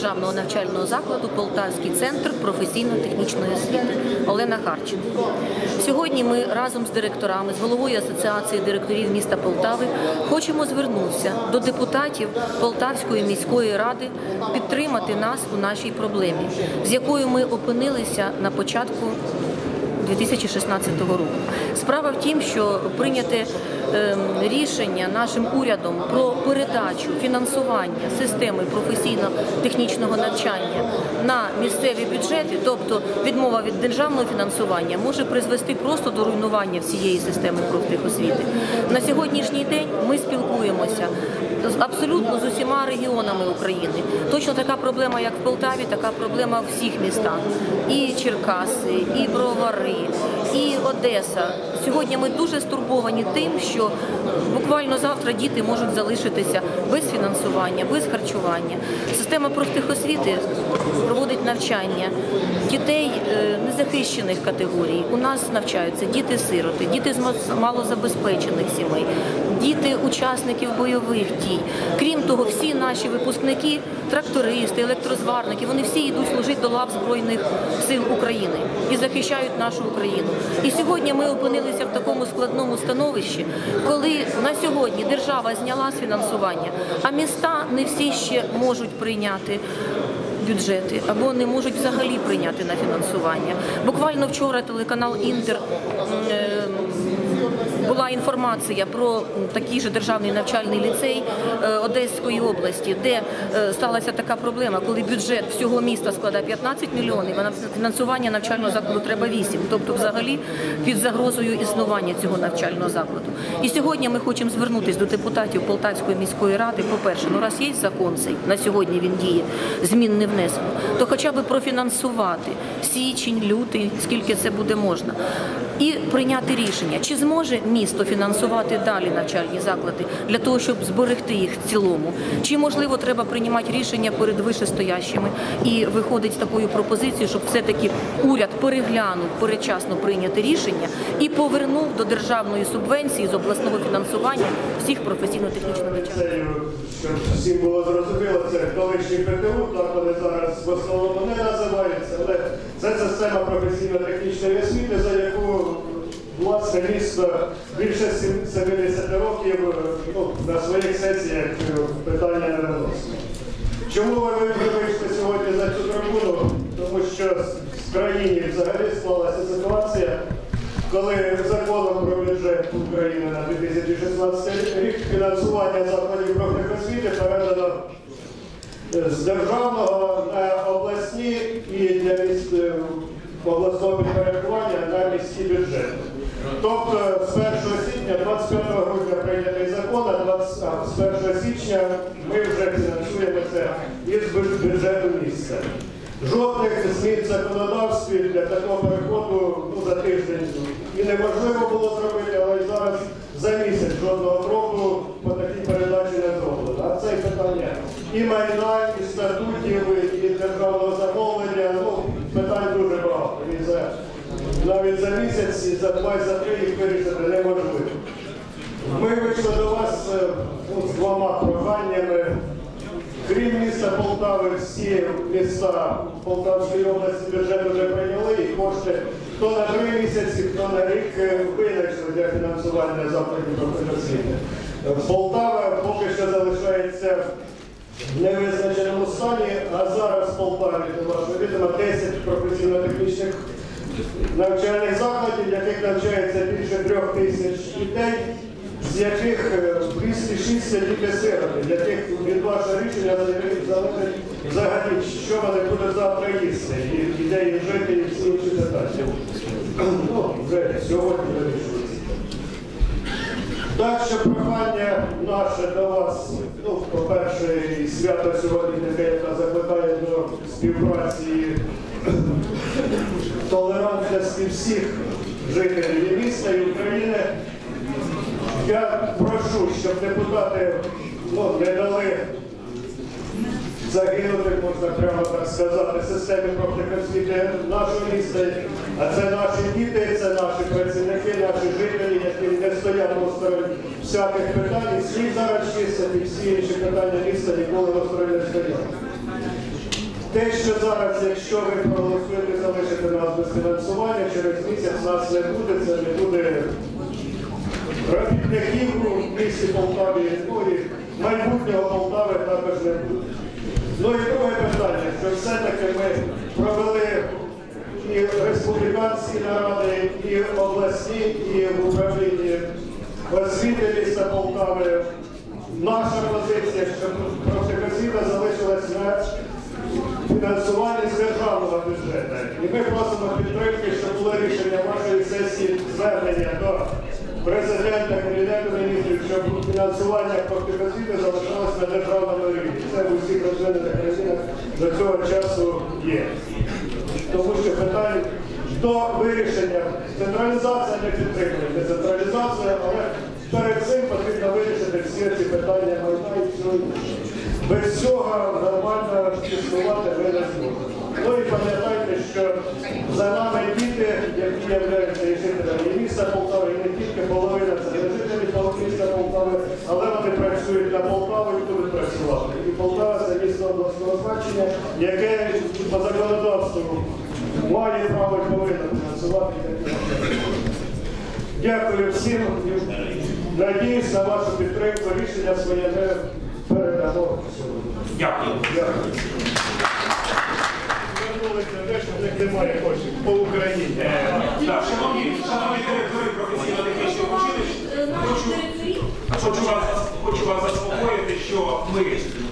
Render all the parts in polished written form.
державного навчального закладу Полтавський центр професійно-технічної освіти Олена Харченко. Сьогодні ми разом з директорами, з головою Асоціації директорів міста Полтави хочемо звернутися до депутатів Полтавської міської ради підтримати нас у нашій проблемі, з якою ми опинилися на початку 2016 року. Справа в тім, що прийняте рішення нашим урядом про передачу фінансування системи професійно-технічного навчання на місцеві бюджети, тобто відмова від державного фінансування, може призвести просто до руйнування всієї системи профтехосвіти. На сьогоднішній день ми спілкуємося абсолютно з усіма регіонами України. Точно така проблема, як в Полтаві, така проблема в всіх містах. І Черкаси, і Бровари, і Одеса. Сьогодні ми дуже стурбовані тим, що буквально завтра діти можуть залишитися без фінансування, без харчування. Система профтехосвіти проводить навчання дітей незахищених категорій. У нас навчаються діти-сироти, діти з малозабезпечених сімей, діти учасників бойових дій. Крім того, всі наші випускники, трактористи, електрозварники, вони всі йдуть служити до лав Збройних сил України і захищають нашу Україну. І сьогодні ми опинилися в такому складному становищі, коли на сьогодні держава зняла з фінансування, а міста не всі ще можуть прийняти бюджети або не можуть взагалі прийняти на фінансування. Буквально вчора телеканал «Інтер» була інформація про такий же державний навчальний ліцей Одеської області, де сталася така проблема, коли бюджет всього міста складає 15 мільйонів, а на фінансування навчального закладу треба 8. Тобто взагалі під загрозою існування цього навчального закладу. І сьогодні ми хочемо звернутися до депутатів Полтавської міської ради. По-перше, раз є закон цей, на сьогодні він діє, змін не внесено, то хоча б профінансувати січень, лютий, скільки це буде можна. І прийняти рішення, чи зможе місто фінансувати далі навчальні заклади для того, щоб зберегти їх в цілому. Чи, можливо, треба приймати рішення перед вищестоящими і виходить з такою пропозицією, щоб все-таки уряд переглянув передчасно прийняти рішення і повернув до державної субвенції з обласного фінансування всіх професійно-технічних навчальних. Щоб всім було зрозуміло, це колишній ПТУ, так вони зараз в основному не називаються, але це система професійно-технічної освіти, за яку власне місто більше 70 років на своїх сесіях питання не виносить. Чому ви вийшли сьогодні за цю трибуну? Тому що в країні взагалі склалася ситуація, коли законом про бюджет України на 2016 рік фінансування закладів профтехосвіти передано з державного на обласні і для міст обласного підпорядкування на міські бюджети. Тобто з 1 січня, 25 грудня прийнятий закон, а з 1 січня ми вже фінансуємо це із бюджету міста. Жодних змін в законодавстві для такого переходу за тиждень і неможливо було зробити, але і зараз за місяць жодного кроку по такій передачі не зроблено. А це питання і майна, і статутів, і державного замовлення, питань дуже багато. І навіть за місяць, і за 2, і за 3 їх вирішити неможливо. Ми вийшли до вас з двома проханнями. Крім міста Полтави, всі міста Полтавської області бюджет вже прийняли, і кошти хто на 3 місяці, хто на рік винайшли для фінансування закладів профтехосвіти. Полтава поки що залишається в невизначеному стані, а зараз в Полтаві, до вашого відома, 10 професійно-технічних навчальних закладів, в яких навчається більше 3000 дітей, з яких 206 діти-сироти, з яких від вашого рішення залежить взагалі, що вони будуть завтра їсти, і де їм жити, і всі інші питання. Вже сьогодні вирішується. Так що прохання наше до вас, по-перше, і свято сьогодні, яке закликає до співпраці і толерантності всіх жителів і міста, і України. Я прошу, щоб депутати не дали загинути, можна прямо так сказати, системі профтехосвіти нашого міста. А це наші діти, це наші працівники, наші жителі, які не стоять осторонь всяких питань. І слід зараз чистити, всі інші питання міста ніколи осторонь не стоять. те, що зараз, якщо ви проголосуєте, залишите нас без фінансування, через місяць нас не буде, це не буде робітників у місті Полтаві, ну і майбутнього Полтави також не буде. Ну і друге питання, що все-таки ми провели і республіканські наради, і обласні, і в управлінні освіти міста Полтави. Наша позиція, що профтехосвіта залишилась на фінансуванні з державного бюджету. І ми просимо підтримки, щоб було рішення вашої сесії звернення до президента, Кабінету міністрів, щоб фінансування профтехосвіти залишалось на державному рівні. Це в усіх розвинених країнах до цього часу є. Тому що питання до вирішення, централізація не підтримує, децентралізація, але перед цим потрібно вирішити всі ці питання майна і всього іншого. Без цього нормально існувати ви не зможете. Ну і пам'ятайте, що за нами діти, які являються і жителями і міста Полтави, і не тільки половина це не жителі міста Полтави, але вони працюють на Полтаву і будуть працювати. І Полтава це місто обласного значення, яке по законодавству має право і повинно фінансувати. Дякую всім. Надіюсь на вашу підтримку. Рішення своє не передамо. Дякую. Звернулися на те, що в них немає коштів по Україні. Шановні директори професійно-технічних училищ, хочу вас заспокоїти, що ми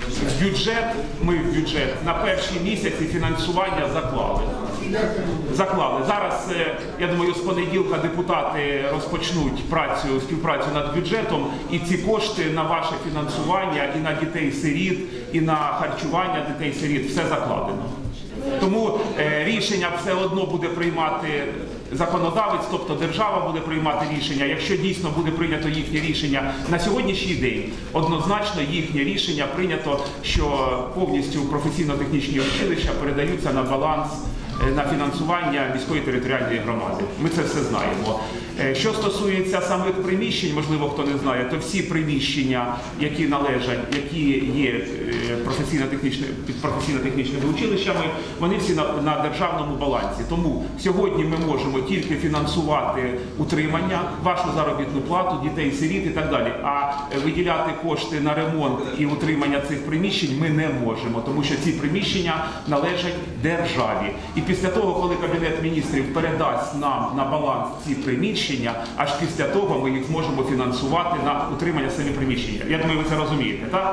в бюджет на перші місяці фінансування заклали. Зараз, я думаю, з понеділка депутати розпочнуть співпрацю над бюджетом, і ці кошти на ваше фінансування, і на дітей-сиріт, і на харчування дітей-сиріт все закладено. Тому рішення все одно буде приймати законодавець, тобто держава буде приймати рішення. Якщо дійсно буде прийнято їхнє рішення на сьогоднішній день, однозначно їхнє рішення прийнято, що повністю професійно-технічні училища передаються на баланс, на фінансування міської територіальної громади. Ми це все знаємо. Що стосується самих приміщень, можливо, хто не знає, то всі приміщення, які належать, які є під професійно-технічними училищами, вони всі на державному балансі. Тому сьогодні ми можемо тільки фінансувати утримання, вашу заробітну плату, дітей-сиріт і так далі. А виділяти кошти на ремонт і утримання цих приміщень ми не можемо, тому що ці приміщення належать державі. І після того, коли Кабінет міністрів передасть нам на баланс ці приміщення, аж після того ми їх зможемо фінансувати на утримання самі приміщення. Я думаю, ви це розумієте, так?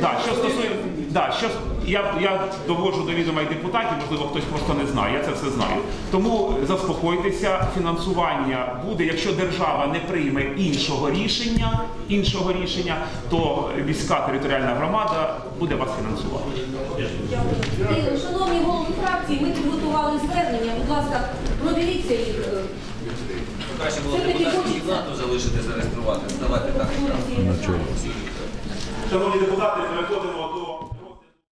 Я доводжу до відома і депутатів, можливо, хтось просто не знає, я це все знаю. Тому заспокойтеся, фінансування буде, якщо держава не прийме іншого рішення, то міська територіальна громада буде вас фінансувати. Шановні голови фракції, ми підготували звернення, будь ласка, продивіться їх. Краще було депутатську кімнату залишити, зареєструвати. Давайте так. Шановні депутати, переходимо до...